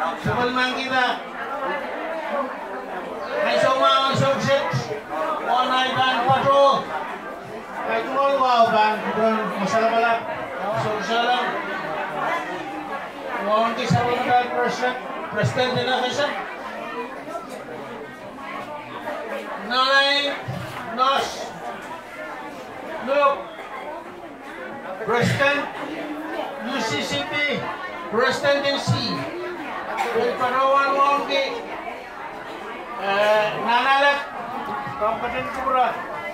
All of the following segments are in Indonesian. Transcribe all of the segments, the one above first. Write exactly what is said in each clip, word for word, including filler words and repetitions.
Sebalman kita. May sumawang subject. Onay ban patrol. Kay tungol wow ban kudron masalah balap. Social lang. Wong ki sa mga president, president na kasi. Nine, nos, look, president, U C C P, presidency, Parawan Wongki, Nanalak, Kabupaten Kupura.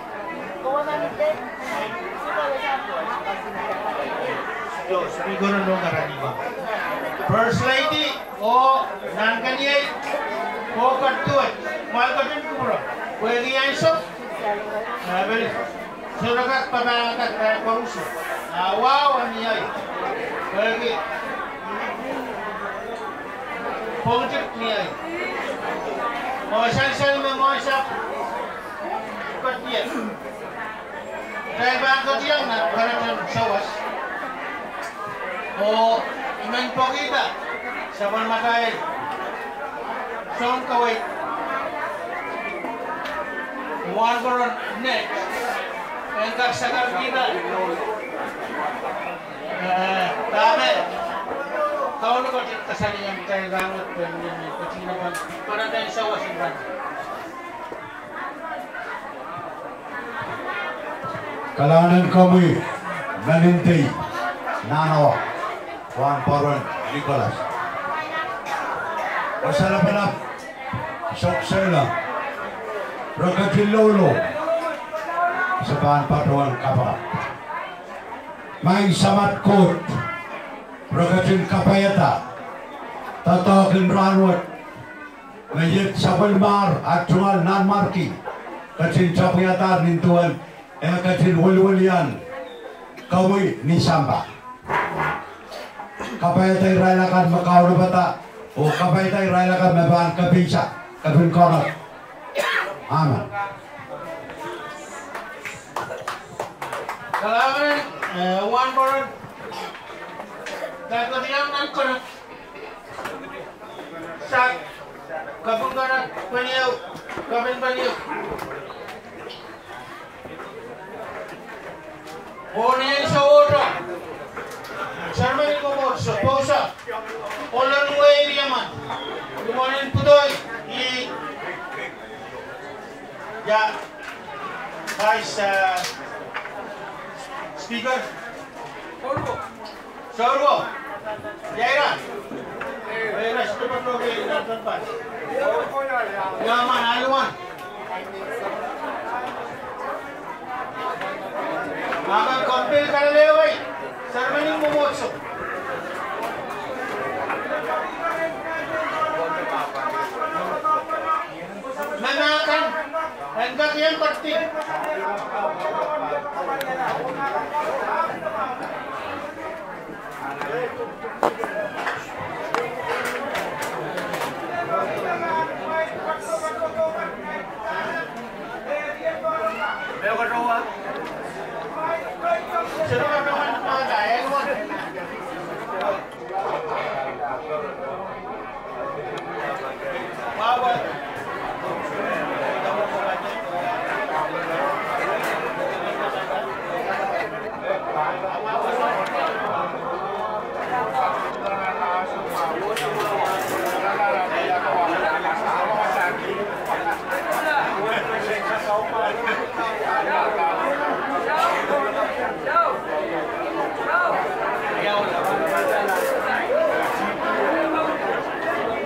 Yo, siguro nung karaniwan. First Lady, o Nangkanyay, o Katuat, Malkatin Kupura. Pwede yan siya. Sabi, surakat panakat kaya paruso. Wow, ang iyay. Pwede. Pongkit niyay. Mawasan-san na mawasak. Kat niya. Dahil bangkot yan na karatan sawas. O iman po kita sa panmatay. Saan kaway. One koron next, yang kaksakan kita, tapi tahun itu kesalahan yang kita bangun dengan kecinapan pada dari sawah simpan. Kalangan kami nanintay nanawa Juan Paron Nicolas. Masalapanap soksela. Rakatin lolo sa bahan patuan kapal. May samat kot rakatin kapayata tatakin ranwat ngayit sa walmar at tungal nanmarki katin kapayata nintuan eh katin walwalian kawi ni samba kapayata irailakan makau na bata o kapayata irailakan mabahan kabisa kabin konat. Aman. Kalaman, one board. Dapat yang nangkut. Sak, kapung karat, paniau, kapin paniau. Oni sawora. Sarmani komor, posa. Olan way diaman. Kumanin pudoy. I Ya, Vice uh, Speaker, Sorbo, Sorbo, Jaira, Jaira, Speaker to be in tempat. Yaman, aluan. Maka kompil kalau lewat, sermani memotso. Menakan. Hendak yang penting.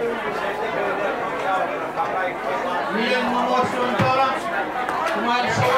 Yang memotong orang, cuma